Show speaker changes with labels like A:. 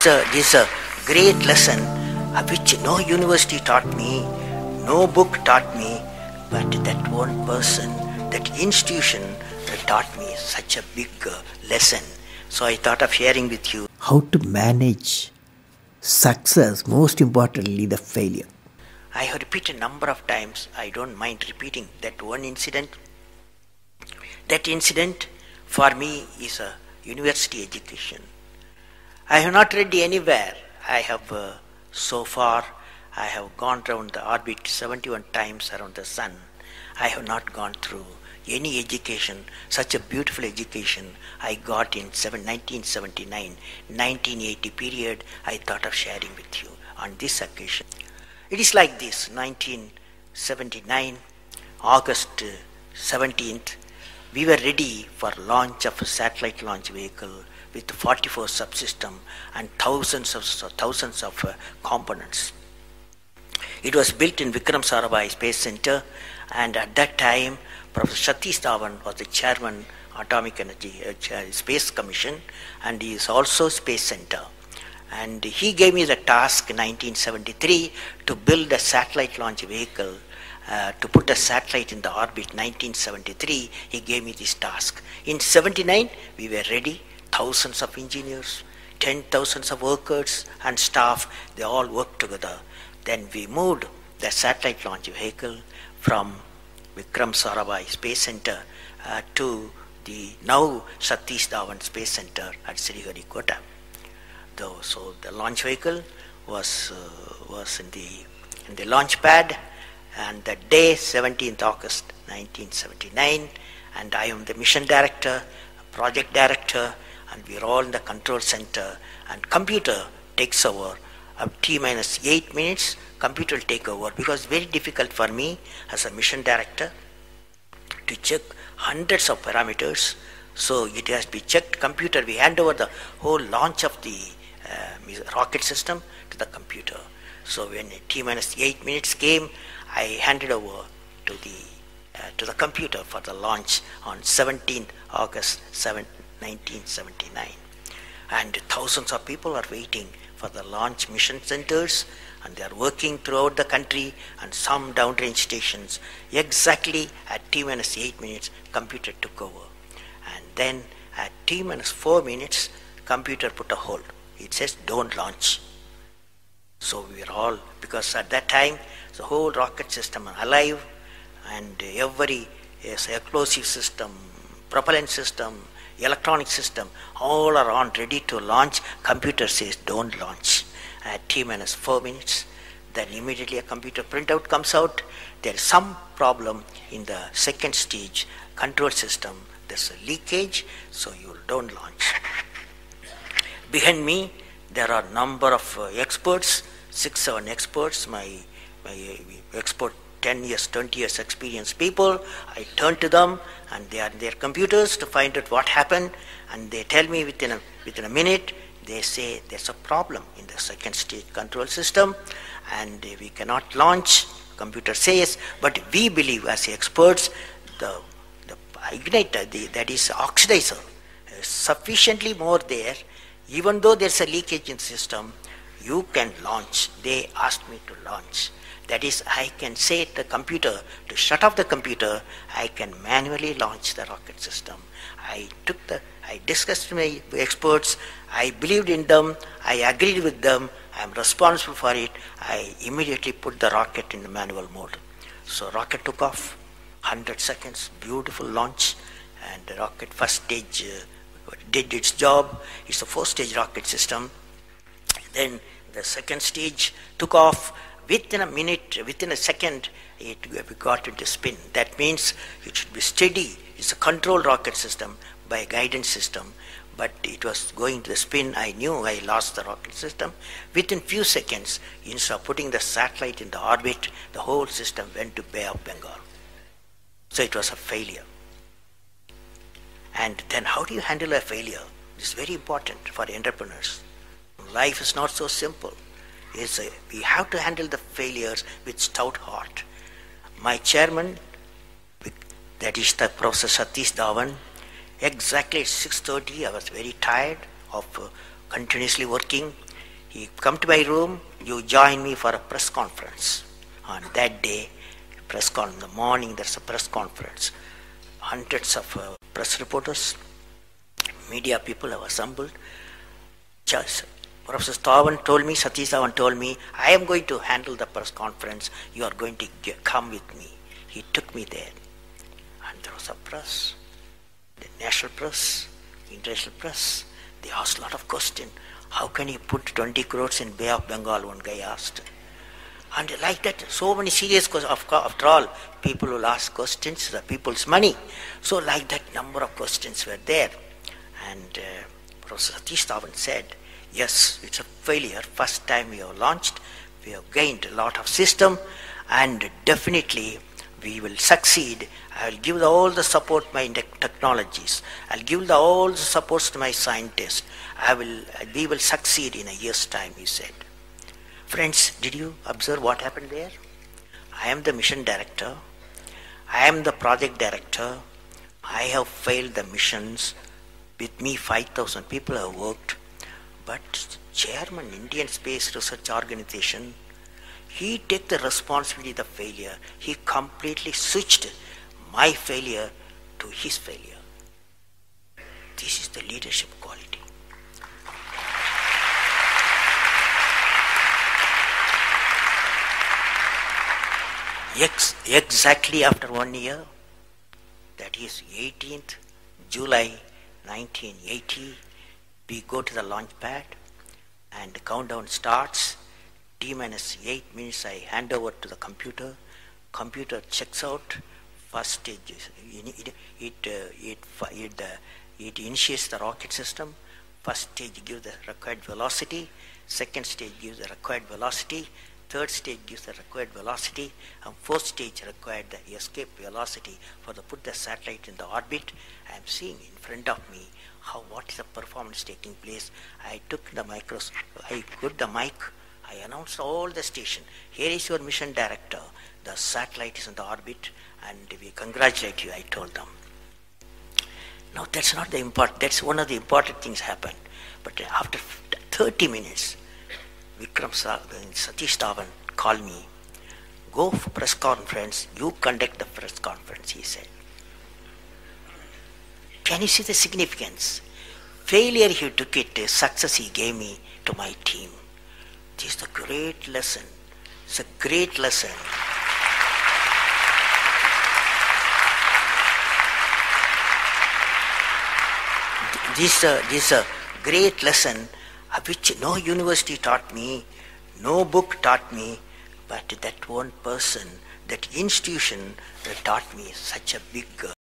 A: This is a great lesson which no university taught me, no book taught me, but that one person, that institution taught me such a big lesson. So I thought of sharing with you how to manage success, most importantly the failure. I have repeated a number of times, I don't mind repeating that one incident. That incident for me is a university education. I have not read anywhere. I have so far, I have gone around the orbit 71 times around the sun. I have not gone through any education, such a beautiful education I got in 1979, 1980 period. I thought of sharing with you on this occasion. It is like this: 1979, August 17th, we were ready for launch of a satellite launch vehicle with 44 subsystem and thousands of components. It was built in Vikram Sarabhai Space Center, and at that time, Professor Satish Dhawan was the chairman Atomic Energy Space Commission, and he is also Space Center. And he gave me the task in 1973 to build a satellite launch vehicle, to put a satellite in the orbit. 1973, he gave me this task. In 79, we were ready. Thousands of engineers, 10,000 of workers and staff, they all worked together. Then we moved the satellite launch vehicle from Vikram Sarabhai Space Center to the now Satish Dhawan Space Center at Sriharikota. So the launch vehicle was in the launch pad, and the day 17th August 1979, and I am the mission director, project director, and we are all in the control center, and computer takes over. T minus 8 minutes, computer will take over, because it's very difficult for me as a mission director to check hundreds of parameters. So it has to be checked. Computer, we hand over the whole launch of the rocket system to the computer. So when T minus 8 minutes came, I handed over to the computer for the launch on 17th August 1979. And thousands of people are waiting for the launch mission centers, and they are working throughout the country and some downrange stations. Exactly at T minus 8 minutes, computer took over. And then at T minus 4 minutes, computer put a hold. It says don't launch. So we were all, because at that time the whole rocket system is alive, and every explosive system, propellant system, electronic system, all are on, ready to launch. Computer says don't launch. At T minus 4 minutes, then immediately a computer printout comes out. There is some problem in the second stage control system. There's a leakage, so you don't launch. Behind me, there are number of experts, 6-7 experts, my expert 10 years, 20 years experienced people. I turn to them, and they are in their computers to find out what happened, and they tell me within a minute. They say there's a problem in the second stage control system, and we cannot launch. Computer says, but we believe as experts, the igniter, that is oxidizer, is sufficiently more there. Even though there's a leakage in the system, you can launch. They asked me to launch. That is, I can say to the computer to shut off the computer. I can manually launch the rocket system. I discussed with my experts. I believed in them. I agreed with them. I am responsible for it. I immediately put the rocket in the manual mode. So rocket took off, 100 seconds, beautiful launch, and the rocket first stage did its job. It's a 4-stage rocket system. Then the second stage took off. Within a minute, within a second, we got into spin. That means it should be steady. It's a controlled rocket system by a guidance system, but it was going to the spin. I knew I lost the rocket system. Within few seconds, instead of putting the satellite in the orbit, the whole system went to Bay of Bengal. So it was a failure. And then how do you handle a failure? It's very important for entrepreneurs. Life is not so simple. We have to handle the failures with stout heart. My chairman, that is the Professor Satish Dhawan, exactly at 6:30, I was very tired of continuously working. He come to my room, you join me for a press conference. On that day, in the morning there's a press conference. Hundreds of press reporters, media people have assembled. Just Professor Satish Dhawan told me, I am going to handle the press conference. You are going to come with me. He took me there. And there was a press, the national press, international press. They asked a lot of questions. How can you put 20 crores in Bay of Bengal? One guy asked. And like that, so many serious questions. After all, people will ask questions, the people's money. So like that, number of questions were there. And Professor Satish Dhawan said, yes, it's a failure. First time we have launched, we have gained a lot of system, and definitely we will succeed. I will give all the support to my technologies. I'll give all the supports to my scientists. We will succeed in a year's time, he said. Friends, did you observe what happened there? I am the mission director. I am the project director. I have failed the missions. With me, 5,000 people have worked. But chairman, Indian Space Research Organization, he took the responsibility of the failure. He completely switched my failure to his failure. This is the leadership quality. Exactly after 1 year, that is 18th July 1980, we go to the launch pad and the countdown starts. T-minus 8 minutes I hand over to the computer. Computer checks out. First stage, it initiates the rocket system. First stage gives the required velocity. Second stage gives the required velocity. Third stage gives the required velocity, and fourth stage required the escape velocity for the put the satellite in the orbit. I am seeing in front of me what is the performance taking place. I took the I put the mic, I announced all the station. Here is your mission director. The satellite is in the orbit, and we congratulate you, I told them. Now that's not the important, that's one of the important things happened. But after 30 minutes, Satish Dhawan called me, go for press conference, you conduct the press conference, he said. Can you see the significance? Failure he took it, success he gave me to my team. This is a great lesson. It's a great lesson. This is a great lesson which no university taught me, no book taught me, but that one person, that institution that taught me such a big